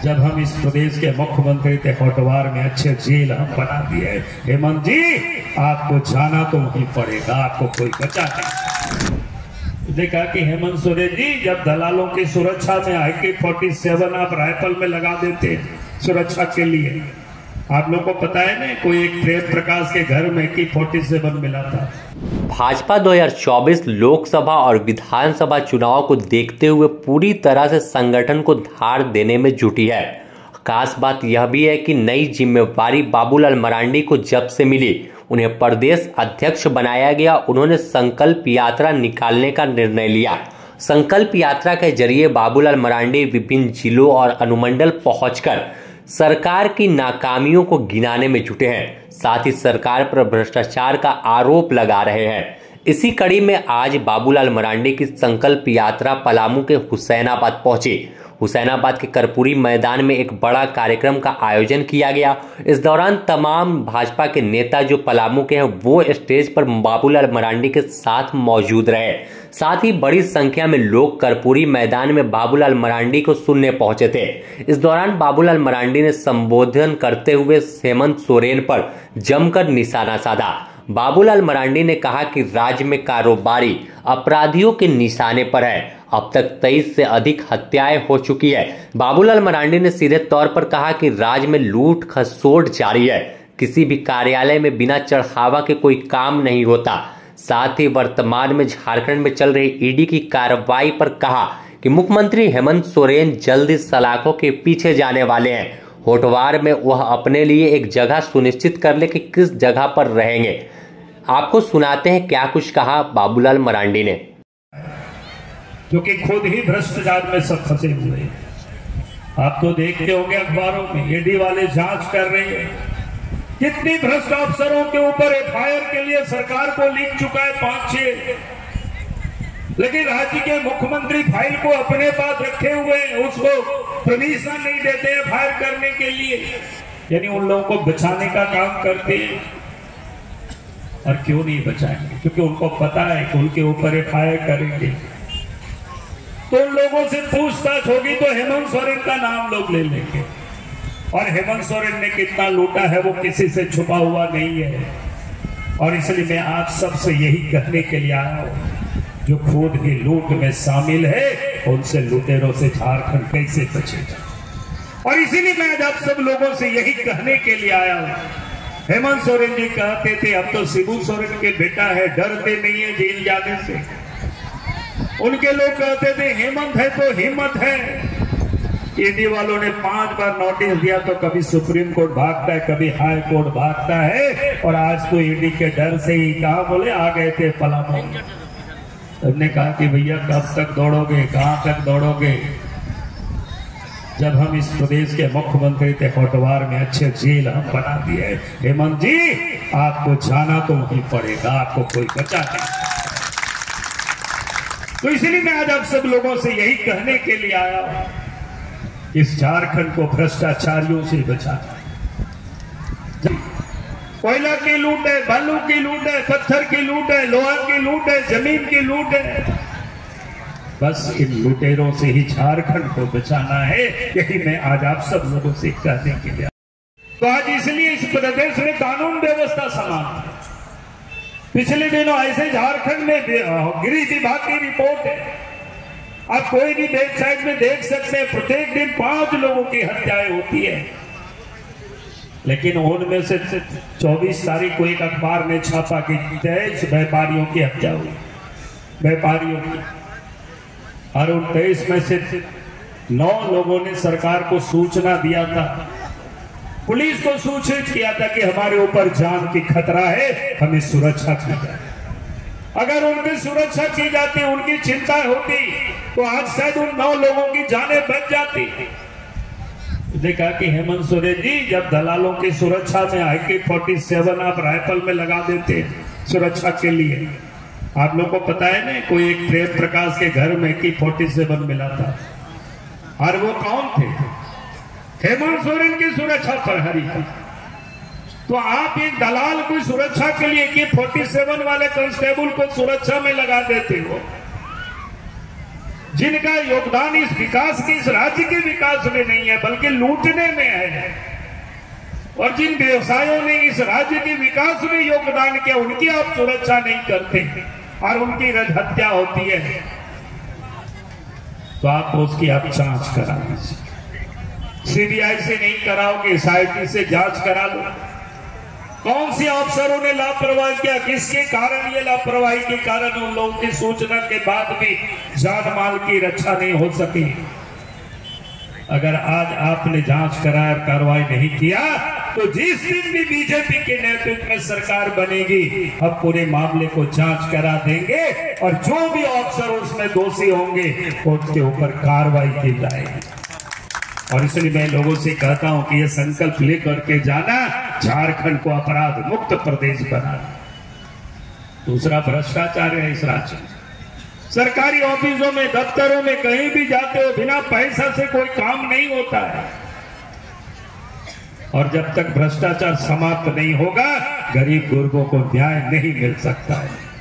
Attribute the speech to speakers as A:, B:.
A: जब हम इस प्रदेश के मुख्यमंत्री थे होटवार में अच्छे जेल हम बना दिए। हेमंत जी आपको जाना तो वहीं पड़ेगा, आपको कोई बचा नहीं। देखा कि हेमंत सोरेन जी जब दलालों की सुरक्षा में AK-47 आप राइफल में लगा देते सुरक्षा के लिए, आप लोगों को पता है ना कोई एक प्रेम प्रकाश के घर में AK-47 मिला था।
B: भाजपा 2024 लोकसभा और विधानसभा चुनाव को देखते हुए पूरी तरह से संगठन को धार देने में जुटी है। खास बात यह भी है कि नई जिम्मेवारी बाबूलाल मरांडी को जब से मिली, उन्हें प्रदेश अध्यक्ष बनाया गया। उन्होंने संकल्प यात्रा निकालने का निर्णय लिया। संकल्प यात्रा के जरिए बाबूलाल मरांडी विभिन्न जिलों और अनुमंडल पहुंचकर सरकार की नाकामियों को गिनाने में जुटे हैं। साथ ही सरकार पर भ्रष्टाचार का आरोप लगा रहे हैं। इसी कड़ी में आज बाबूलाल मरांडी की संकल्प यात्रा पलामू के हुसैनाबाद पहुंची। हुसैनाबाद के कर्पूरी मैदान में एक बड़ा कार्यक्रम का आयोजन किया गया। इस दौरान तमाम भाजपा के नेता जो पलामू के हैं वो स्टेज पर बाबूलाल मरांडी के साथ मौजूद रहे। साथ ही बड़ी संख्या में लोग कर्पूरी मैदान में बाबूलाल मरांडी को सुनने पहुंचे थे। इस दौरान बाबूलाल मरांडी ने संबोधन करते हुए हेमंत सोरेन पर जमकर निशाना साधा। बाबूलाल मरांडी ने कहा कि राज्य में कारोबारी अपराधियों के निशाने पर है। अब तक 23 से अधिक हत्याएं हो चुकी है। बाबूलाल मरांडी ने सीधे तौर पर कहा कि राज्य में लूट खसोट जारी है। किसी भी कार्यालय में बिना चढ़ावा के कोई काम नहीं होता। साथ ही वर्तमान में झारखंड में चल रही ईडी की कार्रवाई पर कहा कि मुख्यमंत्री हेमंत सोरेन जल्दी सलाखों के पीछे जाने वाले हैं। होटवार में वह अपने लिए एक जगह सुनिश्चित कर ले कि किस जगह पर रहेंगे। आपको सुनाते हैं क्या कुछ कहा बाबूलाल मरांडी ने।
A: क्योंकि खुद ही भ्रष्टाचार में सब फंसे हुए हैं। आप तो देखते होंगे अखबारों में ईडी वाले जांच कर रहे हैं। कितनी भ्रष्ट अफसरों के ऊपर FIR के लिए सरकार को लिख चुका है 5-6, लेकिन राज्य के मुख्यमंत्री फाइल को अपने पास रखे हुए हैं, उसको परमिशन नहीं देते FIR करने के लिए। यानी उन लोगों को बचाने का काम करते हैं। और क्यों नहीं बचाएंगे? क्योंकि उनको पता है कि उनके ऊपर FIR करेंगे तो उन लोगों से पूछताछ होगी तो हेमंत सोरेन का नाम लोग ले लेंगे। और हेमंत सोरेन ने कितना लूटा है वो किसी से छुपा हुआ नहीं है। और इसलिए मैं आप सबसे यही कहने के लिए आया हूं, जो खुद ही लूट में शामिल है उनसे लुटेरों से झारखंड कैसे बचेगा। और इसीलिए मैं आज आप सब लोगों से यही कहने के लिए आया हूं। हेमंत सोरेन जी कहते थे अब तो शिबू सोरेन के बेटा है, डरते नहीं है जेल जाने से। उनके लोग कहते थे हेमंत है तो हिम्मत है। ईडी वालों ने 5 बार नोटिस दिया तो कभी सुप्रीम कोर्ट भागता है, कभी हाई कोर्ट भागता है। और आज तो ईडी के डर से ही कहा बोले आ गए थे पलामू। हमने कहा कि भैया कब तक दौड़ोगे, कहां तक दौड़ोगे। जब हम इस प्रदेश के मुख्यमंत्री थे होटवार में अच्छे जेल हम बना दिए। हेमंत जी आपको जाना तो वहीं पड़ेगा, आपको कोई बचा नहीं। तो इसलिए मैं आज आप सब लोगों से यही कहने के लिए आया हूं, इस झारखंड को भ्रष्टाचारियों से बचाना। कोयला की लूट है, बालू की लूट है, पत्थर की लूट है, लोहा की लूट है, जमीन की लूट है। बस इन लुटेरों से ही झारखंड को बचाना है। यही मैं आज आप सब लोगों से कहने के लिए। तो आज इसलिए इस प्रदेश में कानून व्यवस्था समान है। पिछले दिनों ऐसे झारखंड में गृह विभाग की रिपोर्ट है, आप कोई भी वेबसाइट में देख सकते हैं, प्रत्येक दिन 5 लोगों की हत्याएं होती है। लेकिन उनमें से 24 तारीख को एक अखबार ने छापा कि 23 व्यापारियों की हत्या हुई, व्यापारियों की। और उन 23 में से 9 लोगों ने सरकार को सूचना दिया था, पुलिस को सूचित किया था कि हमारे ऊपर जान की खतरा है, हमें सुरक्षा की जाए। अगर उनकी सुरक्षा की जाती, उनकी चिंता होती तो आज शायद उन 9 लोगों की जानें बच जाती। देखा कि हेमंत सोरेन जी जब दलालों की सुरक्षा में AK-47 आप राइफल में लगा देते सुरक्षा के लिए, आप लोग को पता है ना कोई एक प्रेम प्रकाश के घर में AK-47 मिला था। और वो कौन थे? हेमंत सोरेन की सुरक्षा प्रहरी थी। तो आप एक दलाल को सुरक्षा के लिए AK-47 वाले कांस्टेबल को सुरक्षा में लगा देते हो। जिनका योगदान इस विकास के, इस राज्य के विकास में नहीं है बल्कि लूटने में है, और जिन व्यवसायों ने इस राज्य के विकास में योगदान किया उनकी आप सुरक्षा नहीं करते और उनकी हत्या होती है, तो आप उसकी आप जांच करा लीजिए। सीबीआई से नहीं कराओगे, एसआईटी से जांच करा लो। कौन से अफसरों ने लापरवाही किया, किसके कारण ये लापरवाही के कारण उन लोगों की सूचना के बाद भी जान माल की रक्षा नहीं हो सकी। अगर आज आपने जांच कराया और कार्रवाई नहीं किया तो जिस दिन भी बीजेपी के नेतृत्व में सरकार बनेगी हम पूरे मामले को जांच करा देंगे और जो भी अफसर उसमें दोषी होंगे उसके ऊपर कार्रवाई की जाएगी। और इसलिए मैं लोगों से कहता हूं कि यह संकल्प लेकर के जाना, झारखंड को अपराध मुक्त प्रदेश बनाना। दूसरा भ्रष्टाचार है इस राज्य में। सरकारी ऑफिसों में, दफ्तरों में, कहीं भी जाते हो बिना पैसा से कोई काम नहीं होता है, और जब तक भ्रष्टाचार समाप्त नहीं होगा गरीब गुरबों को न्याय नहीं मिल सकता है।